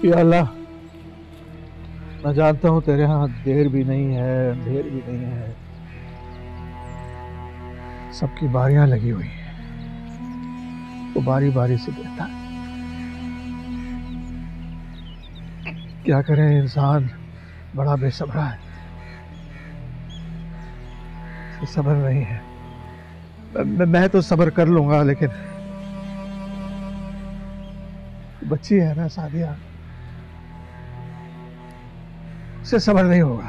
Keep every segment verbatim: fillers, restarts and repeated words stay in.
या अल्लाह, मैं जानता हूँ तेरे यहाँ देर भी नहीं है अंधेर भी नहीं है, सबकी बारियां लगी हुई हैं, तो बारी बारी से देता है। क्या करें, इंसान बड़ा बेसब्रा है, सब्र नहीं है। मैं, मैं तो सब्र कर लूंगा, लेकिन बच्ची है ना सादिया, उससे सब्र नहीं होगा।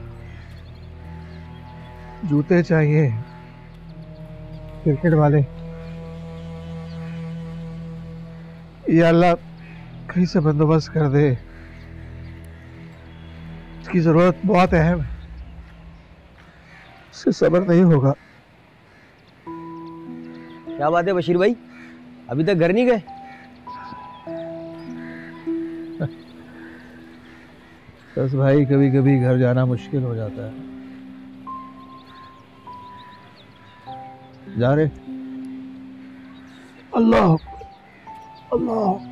जूते चाहिए क्रिकेट वाले, या अल्लाह कहीं से बंदोबस्त कर दे, उसकी जरूरत बहुत अहम है, उससे सब्र नहीं होगा। क्या बात है बशीर भाई, अभी तक घर नहीं गए? बस भाई, कभी कभी घर जाना मुश्किल हो जाता है। जा रहे? अल्लाह अल्लाह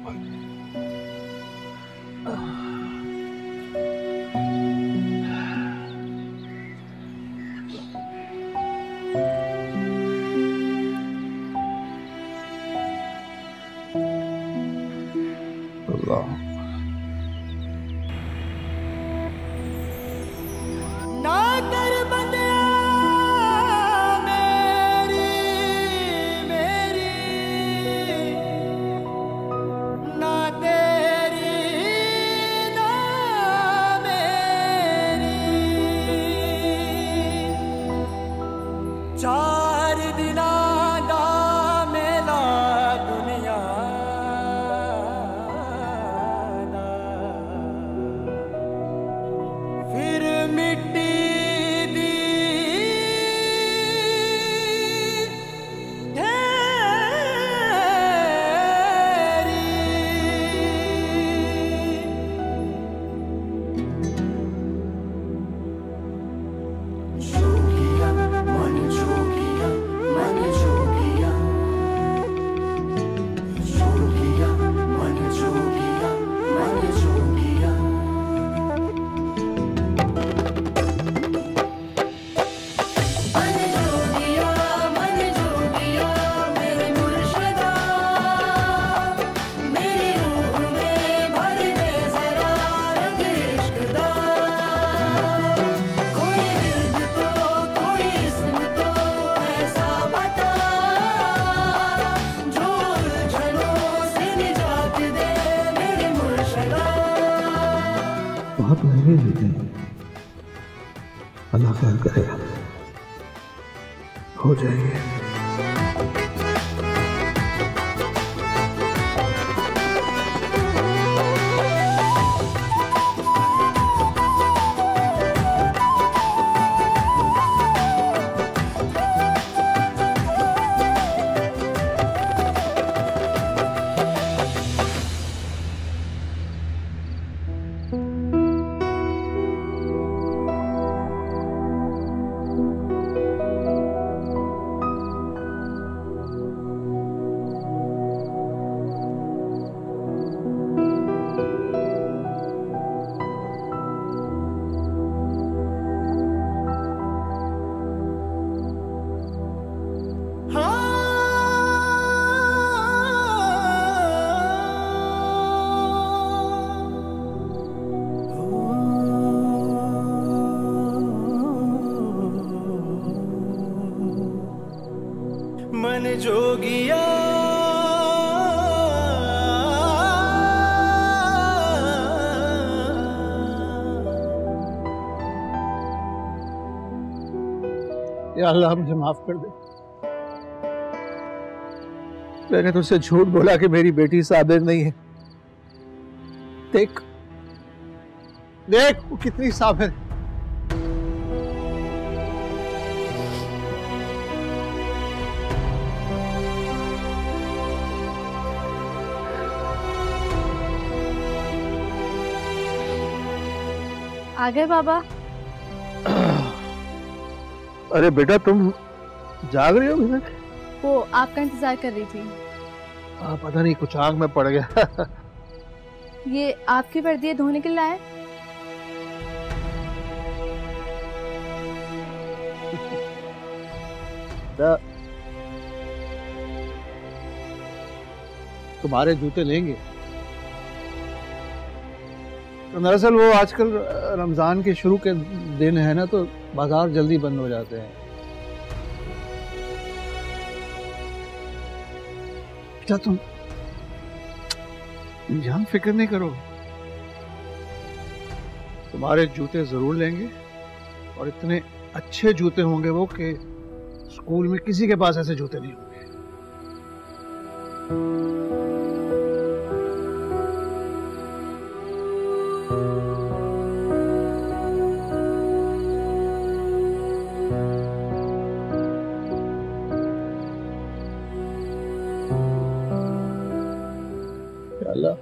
अल्लाह। बहुत महंगे लेते हैं, अल्लाह खैर करेगा, हो जाएंगे। मन जोगिया या अल्लाह मुझे माफ कर दे, मैंने तुझसे झूठ बोला कि मेरी बेटी साबिर नहीं है। देख देख वो कितनी साबिर है। आ गए बाबा? अरे बेटा तुम जाग रही हो अभी तक? वो आपका इंतजार कर रही थी। आ, पता नहीं कुछ आंख में पड़ गया। ये आपकी वर्दी धोने के लिए लाए? तुम्हारे जूते लेंगे। तो दरअसल वो आजकल रमजान के शुरू के दिन है ना, तो बाजार जल्दी बंद हो जाते हैं। बेटा तुम जान फिक्र नहीं करो, तुम्हारे जूते जरूर लेंगे और इतने अच्छे जूते होंगे वो कि स्कूल में किसी के पास ऐसे जूते नहीं होंगे। अल्लाह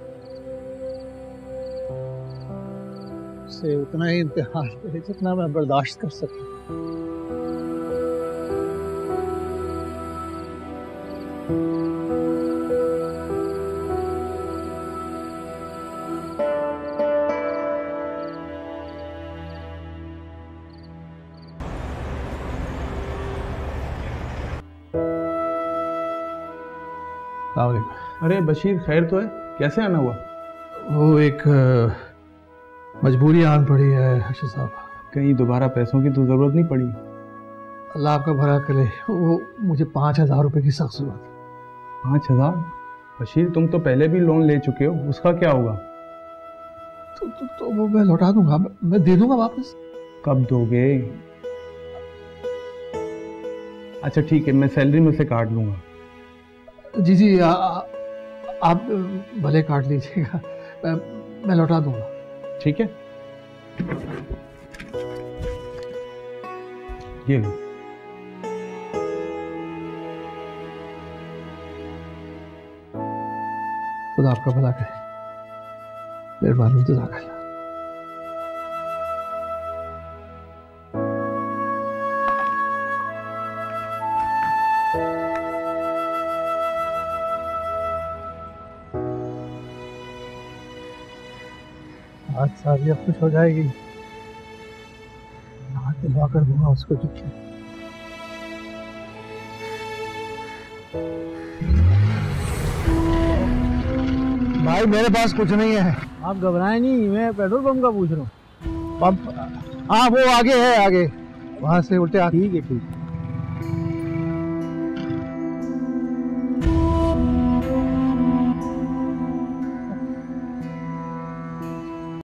से उतना ही इम्तिहान है जितना मैं बर्दाश्त कर सकूं। अरे बशीर, खैर तो है? कैसे आना हुआ? वो एक मजबूरी आन पड़ी है अर्शद साहब। कहीं दोबारा पैसों की तो जरूरत नहीं पड़ी? अल्लाह आपका भला करे, वो मुझे पाँच हजार रुपए की सख्त जरूरत है। पाँच हजार? बशीर तुम तो पहले भी लोन ले चुके हो, उसका क्या होगा? तो, तो, तो वो मैं लौटा दूंगा, मैं, मैं दे दूंगा वापस। कब दोगे? अच्छा ठीक है, मैं सैलरी में से काट लूंगा। जी जी आ, आ, आप भले काट लीजिएगा, मैं, मैं लौटा दूंगा। ठीक है, ये लो। खुदा आपका भला करे, मेहरबानी जज़ाकल्लाह। आज सारिया खुश हो जाएगी, हाथ दिलवा कर दूंगा उसको चुपके। भाई मेरे पास कुछ नहीं है। आप घबराएं नहीं, मैं पेट्रोल पंप का पूछ रहा हूँ। पंप? हाँ वो आगे है, आगे वहां से उल्टे। ठीक है ठीक है।